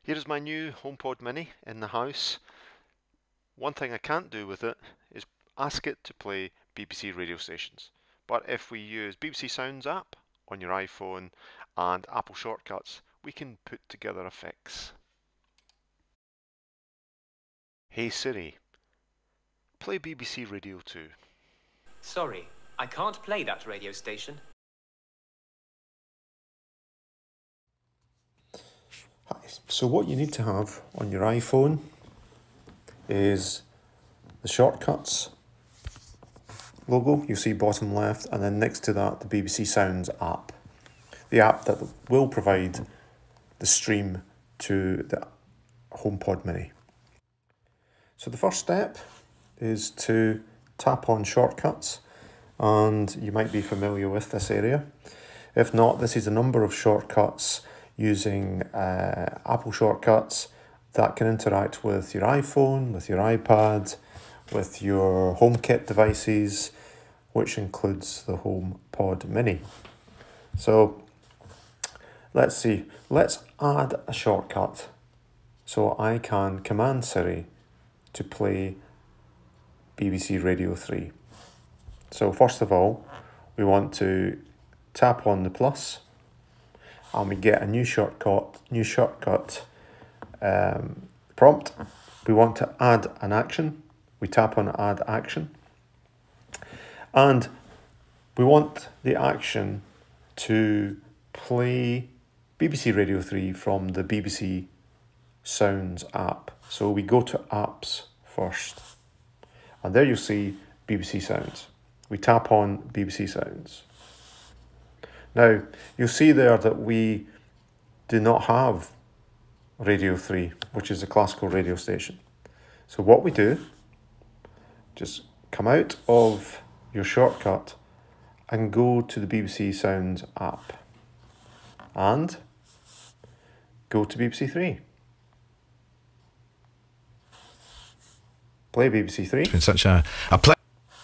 Here is my new HomePod Mini in the house. One thing I can't do with it is ask it to play BBC radio stations. But if we use BBC Sounds app on your iPhone and Apple shortcuts, we can put together a fix. Hey Siri, play BBC Radio 2. Sorry, I can't play that radio station. Hi. So what you need to have on your iPhone is the shortcuts logo, you see bottom left, and then next to that the BBC Sounds app. The app that will provide the stream to the HomePod Mini. So the first step is to tap on shortcuts, and you might be familiar with this area. If not, this is a number of shortcuts using Apple shortcuts that can interact with your iPhone, with your iPad, with your HomeKit devices, which includes the HomePod Mini. So let's see, let's add a shortcut so I can command Siri to play BBC Radio 3. So first of all, we want to tap on the plus and we get a new shortcut prompt. We want to add an action. We tap on add action. And we want the action to play BBC Radio 3 from the BBC Sounds app. So we go to apps first. And there you'll see BBC Sounds. We tap on BBC Sounds. Now, you'll see there that we do not have Radio 3, which is a classical radio station. So what we do, just come out of your shortcut and go to the BBC Sounds app and go to BBC 3. Play BBC 3. It's such a play.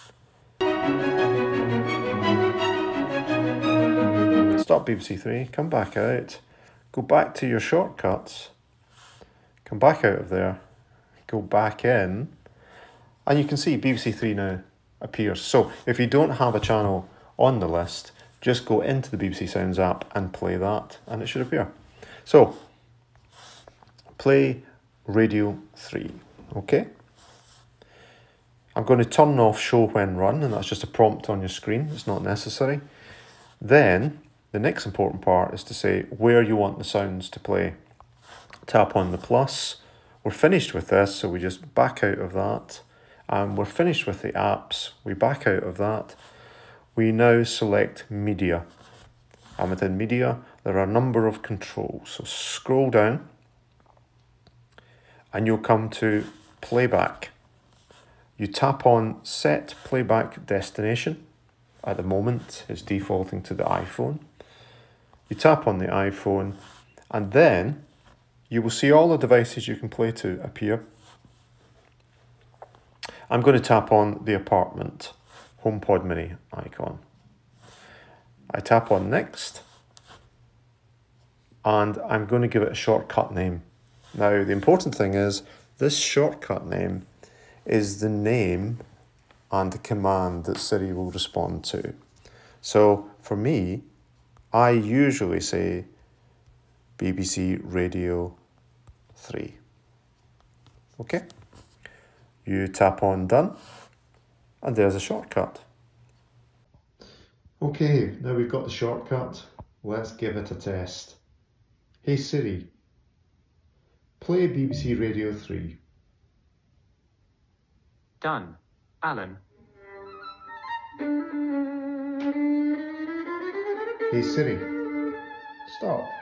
Stop BBC 3, come back out, go back to your shortcuts, come back out of there, go back in, and you can see BBC 3 now appears. So if you don't have a channel on the list, just go into the BBC Sounds app and play that, and it should appear. So, play Radio 3, okay? I'm going to turn off Show When Run, and that's just a prompt on your screen, it's not necessary. Then, the next important part is to say where you want the sounds to play. Tap on the plus. We're finished with this, so we just back out of that. And we're finished with the apps. We back out of that. We now select media. And within media, there are a number of controls. So scroll down and you'll come to playback. You tap on set playback destination. At the moment, it's defaulting to the iPhone. You tap on the iPhone and then you will see all the devices you can play to appear. I'm going to tap on the apartment HomePod Mini icon. I tap on next and I'm going to give it a shortcut name. Now the important thing is this shortcut name is the name and the command that Siri will respond to. So for me, I usually say BBC Radio 3. Okay? You tap on done, and there's a shortcut. Okay, now we've got the shortcut. Let's give it a test. Hey Siri, play BBC Radio 3. Done. Alan. Hey Siri, stop.